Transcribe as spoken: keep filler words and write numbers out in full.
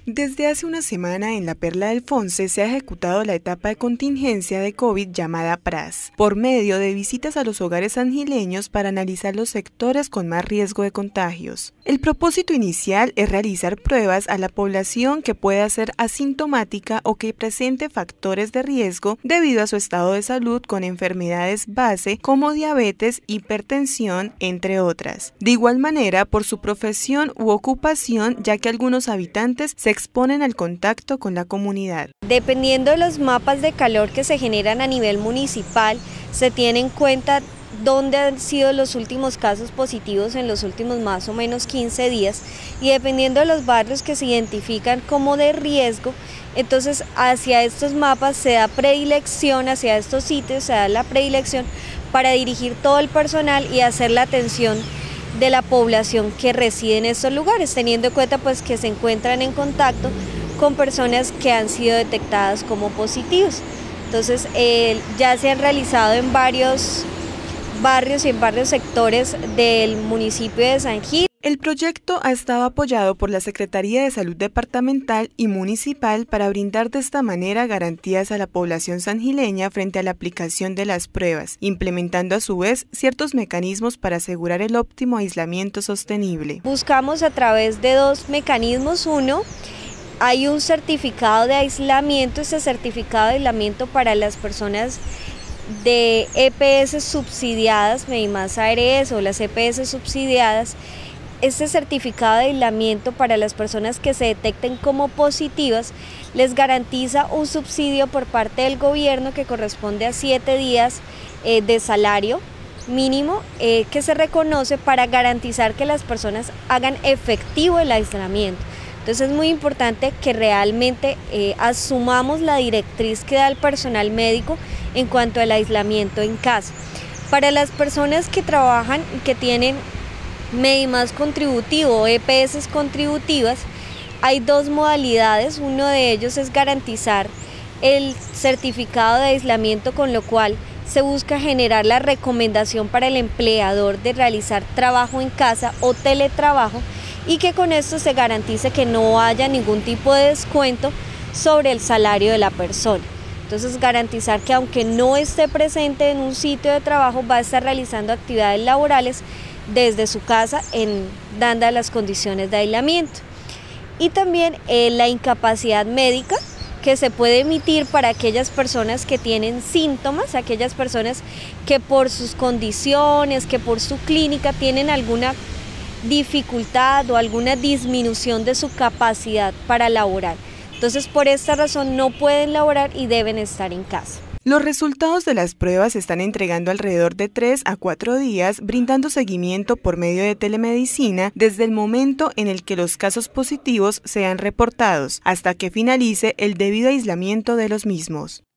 Desde hace una semana en la Perla del Fonce se ha ejecutado la etapa de contingencia de COVID llamada PRAS, por medio de visitas a los hogares sangileños para analizar los sectores con más riesgo de contagios. El propósito inicial es realizar pruebas a la población que pueda ser asintomática o que presente factores de riesgo debido a su estado de salud con enfermedades base como diabetes, hipertensión, entre otras. De igual manera, por su profesión u ocupación, ya que algunos habitantes se exponen al contacto con la comunidad. Dependiendo de los mapas de calor que se generan a nivel municipal, se tiene en cuenta dónde han sido los últimos casos positivos en los últimos más o menos quince días, y dependiendo de los barrios que se identifican como de riesgo, entonces hacia estos mapas se da predilección, hacia estos sitios se da la predilección para dirigir todo el personal y hacer la atención de la población que reside en estos lugares, teniendo en cuenta pues que se encuentran en contacto con personas que han sido detectadas como positivos. Entonces eh, ya se han realizado en varios barrios y en varios sectores del municipio de San Gil. El proyecto ha estado apoyado por la Secretaría de Salud Departamental y Municipal para brindar de esta manera garantías a la población sangileña frente a la aplicación de las pruebas, implementando a su vez ciertos mecanismos para asegurar el óptimo aislamiento sostenible. Buscamos a través de dos mecanismos. Uno, hay un certificado de aislamiento. Ese certificado de aislamiento para las personas de E P S subsidiadas, Medimás A R S o las E P S subsidiadas. Este certificado de aislamiento para las personas que se detecten como positivas les garantiza un subsidio por parte del gobierno que corresponde a siete días eh, de salario mínimo eh, que se reconoce para garantizar que las personas hagan efectivo el aislamiento. Entonces es muy importante que realmente eh, asumamos la directriz que da el personal médico en cuanto al aislamiento en casa. Para las personas que trabajan y que tienen Medimás contributivo o E P S contributivas, hay dos modalidades. Uno de ellos es garantizar el certificado de aislamiento, con lo cual se busca generar la recomendación para el empleador de realizar trabajo en casa o teletrabajo, y que con esto se garantice que no haya ningún tipo de descuento sobre el salario de la persona. Entonces garantizar que aunque no esté presente en un sitio de trabajo, va a estar realizando actividades laborales desde su casa, en dadas las condiciones de aislamiento. Y también eh, la incapacidad médica que se puede emitir para aquellas personas que tienen síntomas, aquellas personas que por sus condiciones, que por su clínica tienen alguna dificultad o alguna disminución de su capacidad para laborar. Entonces por esta razón no pueden laborar y deben estar en casa. Los resultados de las pruebas se están entregando alrededor de tres a cuatro días, brindando seguimiento por medio de telemedicina desde el momento en el que los casos positivos sean reportados hasta que finalice el debido aislamiento de los mismos.